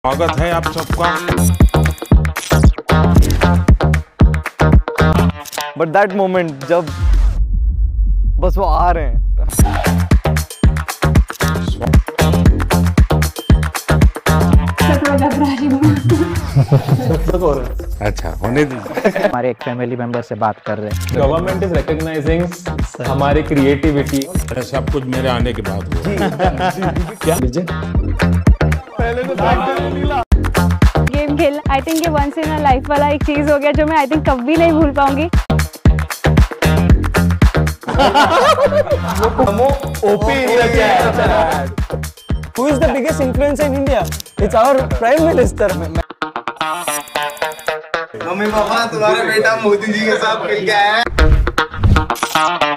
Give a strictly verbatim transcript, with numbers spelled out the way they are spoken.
स्वागत है आप सबका। बट दैट मोमेंट जब बस वो आ रहे हैं। अच्छा होने दीजिए। हमारे एक फैमिली मेंबर से बात कर रहे हैं। गवर्नमेंट इज रिकॉग्नाइजिंग हमारी क्रिएटिविटी। सब कुछ मेरे आने के बाद हुआ। क्या लीजिए गेम खेल, आई थिंक ये वंस इन अ लाइफ वाला एक चीज हो गया जो मैं आई थिंक कभी नहीं भूल पाऊंगी। Who is the biggest influencer in India? It's our Prime Minister. Mummy papa तुम्हारा बेटा मोदी जी के साथ मिल गया है।